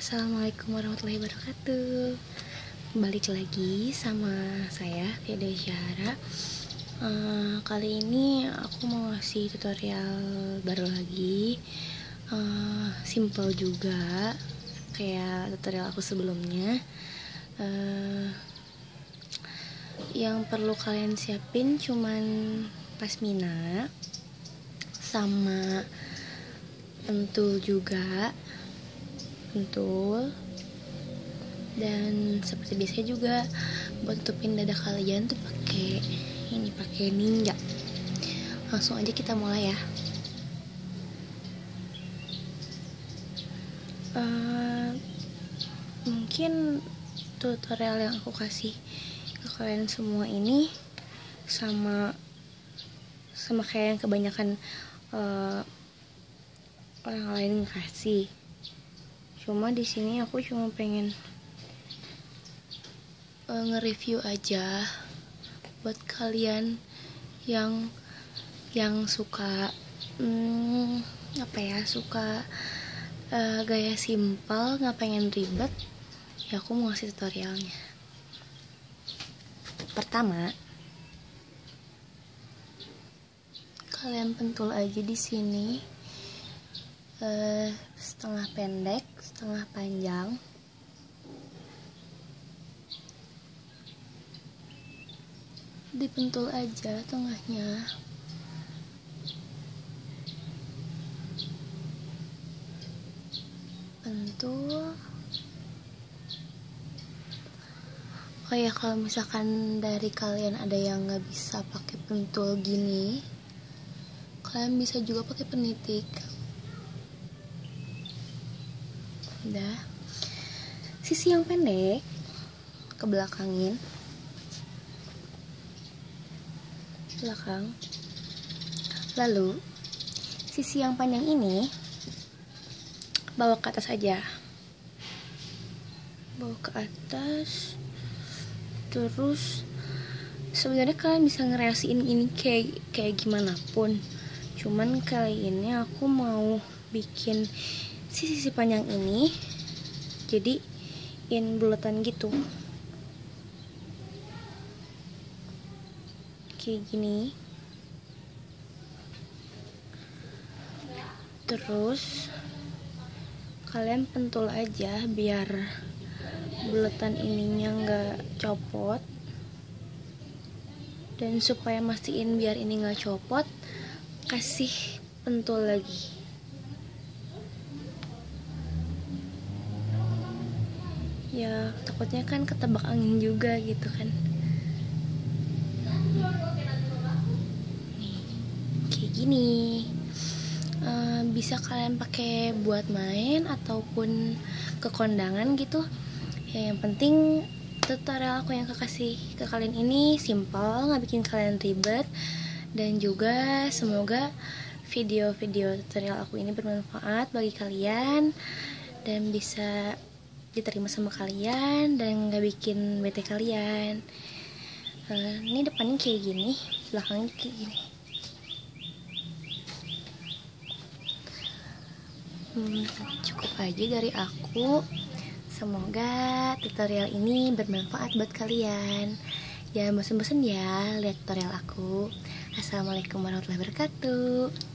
Assalamualaikum warahmatullahi wabarakatuh. Balik lagi sama saya Tiada Syahara. Kali ini aku mau ngasih tutorial baru lagi. Simple juga kayak tutorial aku sebelumnya. Yang perlu kalian siapin cuman pasmina sama pentul juga, dan seperti biasa juga buat tutupin dada kalian tuh pakai ninja. Langsung aja kita mulai ya. Mungkin tutorial yang aku kasih ke kalian semua ini sama kayak yang kebanyakan orang lain kasih. Cuma di sini aku cuma pengen nge-review aja buat kalian yang suka suka gaya simpel, nggak pengen ribet. Ya aku mau ngasih tutorialnya. Pertama, kalian pentul aja di sini setengah pendek, setengah panjang. Dipentul aja tengahnya. Pentul. Oh ya, kalau misalkan dari kalian ada yang nggak bisa pakai pentul gini, kalian bisa juga pakai penitik. Udah, sisi yang pendek ke belakangin, belakang. Lalu sisi yang panjang ini bawa ke atas aja, bawa ke atas. Terus sebenarnya kalian bisa ngereaksiin ini kayak gimana pun, cuman kali ini aku mau bikin sisi panjang ini jadi bulatan gitu, kayak gini. Terus kalian pentul aja biar bulatan ininya nggak copot, dan supaya mastiin biar ini nggak copot, kasih pentul lagi. Ya takutnya kan ketebak angin juga gitu kan. Nih, kayak gini. Bisa kalian pakai buat main ataupun ke kondangan gitu. Ya, yang penting tutorial aku yang kasih ke kalian ini simple, nggak bikin kalian ribet. Dan juga semoga video-video tutorial aku ini bermanfaat bagi kalian dan bisa diterima sama kalian dan nggak bikin bete kalian. Ini depannya kayak gini, belakangnya kayak gini. Cukup aja dari aku. Semoga tutorial ini bermanfaat buat kalian. Jangan bosan-bosan ya lihat tutorial aku. Assalamualaikum warahmatullahi wabarakatuh.